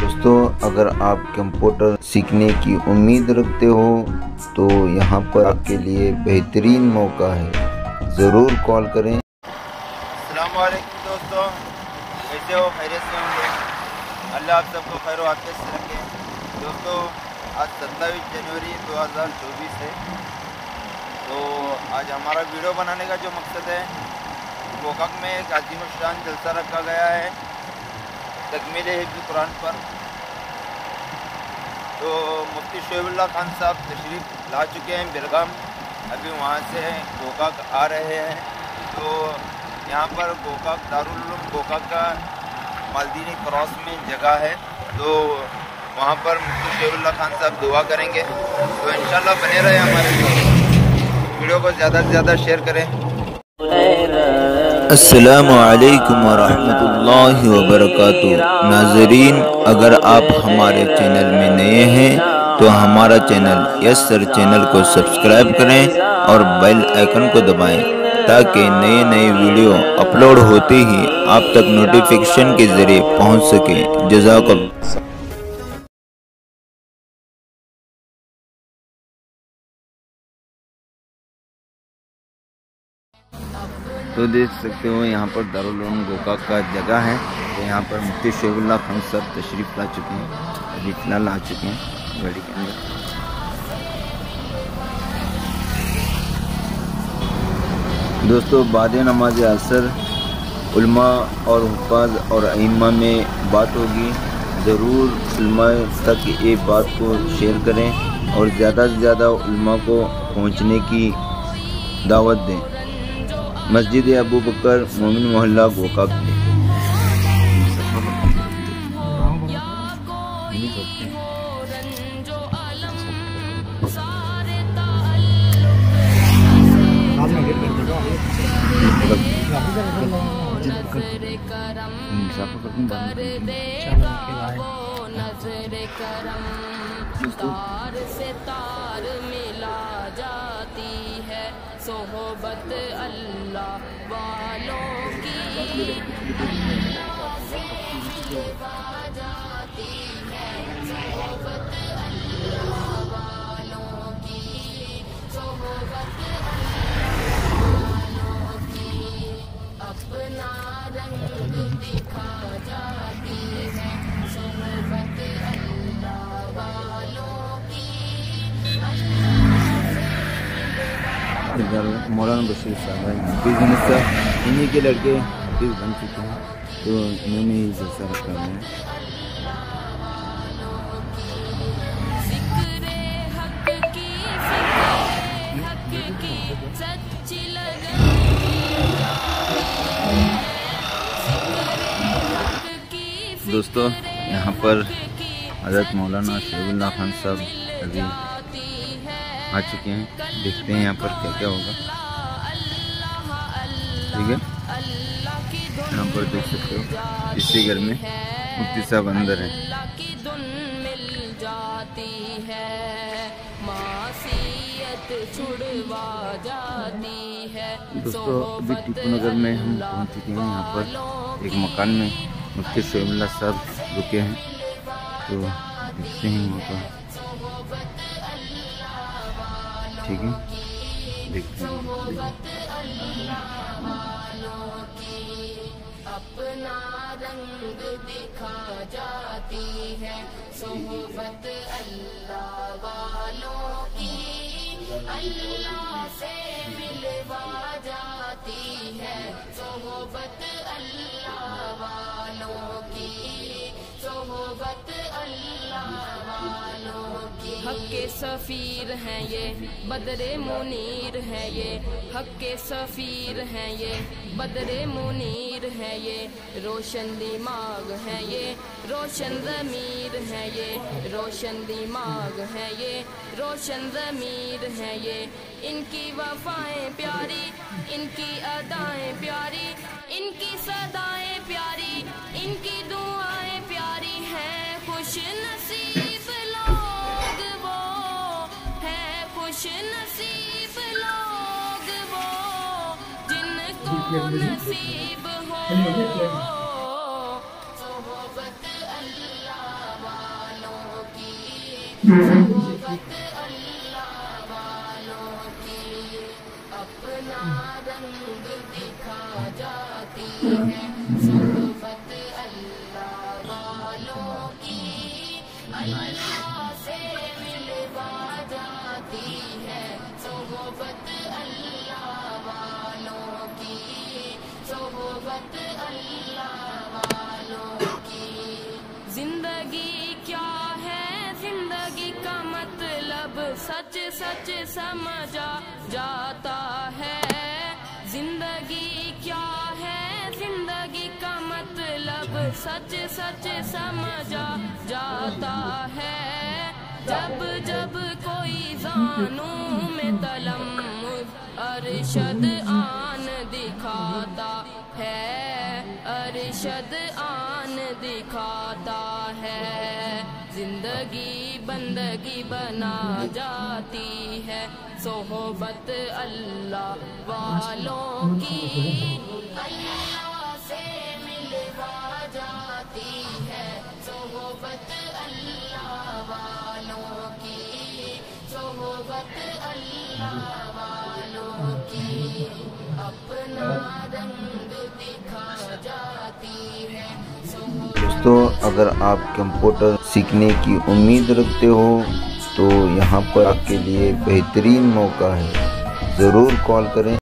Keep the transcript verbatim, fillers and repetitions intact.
دوستو اگر آپ کمپیوٹر سیکھنے کی امید رکھتے ہو تو یہاں پر آپ کے لیے بہترین موقع ہے، ضرور کال کریں۔ السلام علیکم دوستو، کیسے ہو؟ خیریت سے ہوں گے؟ اللہ آپ سب کو خیر و عافیت سے رکھے۔ دوستو آج ستائیس جنوری دو ہزار چوبیس ہے، تو آج ہمارا ویڈیو بنانے کا جو مقصد ہے، گوکاک میں ایک عظیم الشان جلسہ رکھا گیا ہے تکمیل حفظ قرآن پر۔ تو مفتی شعیب اللہ خان صاحب تشریف لا چکے ہیں بیرگام، ابھی وہاں سے گوکاک آ رہے ہیں۔ تو یہاں پر گوکاک دارالعلوم گوکاک کا مالدینی کراس میں جگہ ہے، تو وہاں پر مفتی شعیب اللہ خان صاحب دعا کریں گے۔ تو انشاءاللہ بنے رہے ہمارے ساتھ، ویڈیو کو زیادہ سے زیادہ شیئر کریں۔ السلام علیکم ورحمۃ اللہ وبرکاتہ۔ ناظرین، اگر آپ ہمارے چینل میں نئے ہیں تو ہمارا چینل یس سر چینل کو سبسکرائب کریں اور بیل آئیکن کو دبائیں تاکہ نئے نئے ویڈیو اپلوڈ ہوتے ہی آپ تک نوٹیفیکیشن کے ذریعے پہنچ سکیں۔ جزاک اللہ۔ تو دیکھ سکتے ہو یہاں پر دارالعلوم گوکاک کا جگہ ہے، تو یہاں پر مفتی شعیب اللہ خان صاحب تشریف لا چکے ہیں، ابھی فی الحال آ چکے ہیں گاڑی کے اندر۔ دوستو بعد نماز عصر علماء اور حفاظ اور ائمہ میں بات ہوگی، ضرور علماء تک یہ بات کو شیئر کریں اور زیادہ سے زیادہ علماء کو پہنچنے کی دعوت دیں۔ مسجد ابو بکر مومن محلہ گوکاک میں۔ تار سے تار ملا جاتی ہے صحبت اللہ والوں کی، اللہ سے ملوا جاتی ہے صحبت اللہ والوں کی، صحبت اللہ والوں کی اپنا رنگ دکھا جاتی ہے صحبت اللہ والوں کی، مولانا بشیر صاحب ہیں، حفیظ احمد صاحب انہی کے لڑکے حفیظ بن چکے ہیں، تو انہوں نے ہی جلسہ رکھا ہوا ہے۔ دوستو یہاں پر حضرت مولانا شعیب اللہ خان صاحب ابھی آ چکے ہیں، دیکھتے ہیں یہاں پر کیا کیا ہوگا۔ ٹھیک ہے، یہاں پر دیکھ سکتے ہو اسی گھر میں مفتی صاحب اندر ہیں۔ دوستو ابھی ٹیپو نگر میں ہم پہنچ چکے ہیں، یہاں پر ایک مکان میں مفتی شعیب اللہ صاحب رکے ہیں، تو دیکھتے ہیں وہاں پر۔ ٹھیک ہے، دیکھتے ہیں اپنا رنگ دکھا جاتی ہے صحبت اللہ والوں کی، اللہ سے ملوا جاتی ہے صحبت اللہ والوں کی، صحبت اللہ والوں کی۔ حق کے سفیر ہیں یہ، بدر منیر ہے یہ، حق کے سفیر ہیں یہ، بدر منیر ہے یہ، روشن دماغ ہے یہ، روشن ضمیر ہے یہ، روشن دماغ ہے یہ، روشن ضمیر ہے یہ، ان کی وفائیں پیاری، ان کی ادائیں پیاری، ان کی صدائیں پیاری، ان کی دعائیں پیاری ہیں، خوش نصیب لوگ وہ ہیں، خوش نصیب لوگ وہ جن کو نصیب ہو صحبت اللہ सोहबत अल्लाह वालों की अपना रंग दिखा जाती है। सोहबत अल्लाह वालों की अल्लाह से मिलवा जाती है। सोहबत अल्लाह वालों की सोहबत अल्लाह वालों की। जिंदगी क्या है, जिंदगी का मतलब सच सच समझा जाता है। जिंदगी क्या है, जिंदगी का मतलब सच सच समझा जाता है। जब जब कोई जानू में तलम्मुज़ अरशद आन दिखाता है, अरशद आन दिखाता है। जिंदगी बंदगी बना जाती है। सोहबत अल्लाह वालों की अल्लाह से मिलवा जाती है। सोहबत अल्लाह वालों की सोहबत अल्लाह वालों की अपना रंग दिखा जाती है। दोस्तों, अगर आप कंप्यूटर सीखने की उम्मीद रखते हो तो यहाँ पर आपके लिए बेहतरीन मौका है। ज़रूर कॉल करें।